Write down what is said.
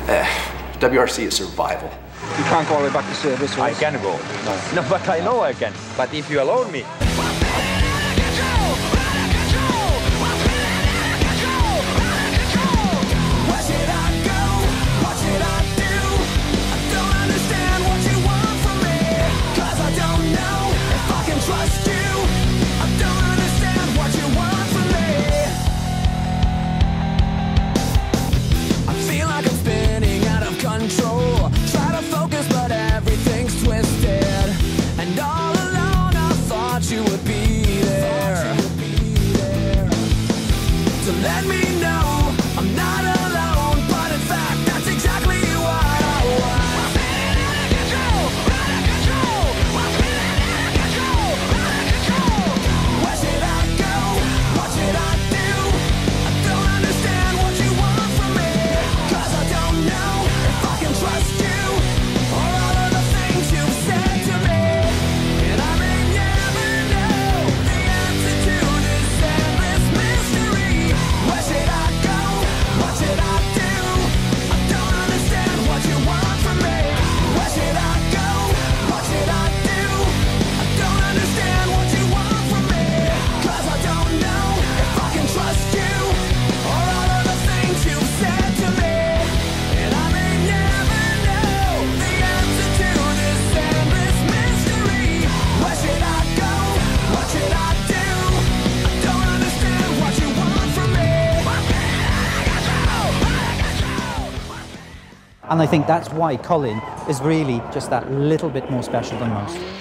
WRC is survival. You can't go all the way back to service. I can go. No, but I know I can. But if you allow me. Try to focus, but everything's twisted. And all alone, I thought you would be there to let me know I'm not alone. But in fact, that's exactly what I want. Where should I go? What should I do? I don't understand what you want from me, 'cause I don't know if I can trust you or all of the things you've said to me. And I may never know the answer to this endless mystery. Where should I go? What should I do? I don't understand what you want from me. Where should I go? What should I do? I don't understand what you want from me, 'cause I don't know if I can trust you or all of the things you've said to me. And I may never know the answer to this endless mystery. Where should I go? What should I do? I don't understand what you want from me. And I think that's why Colin is really just that little bit more special than most.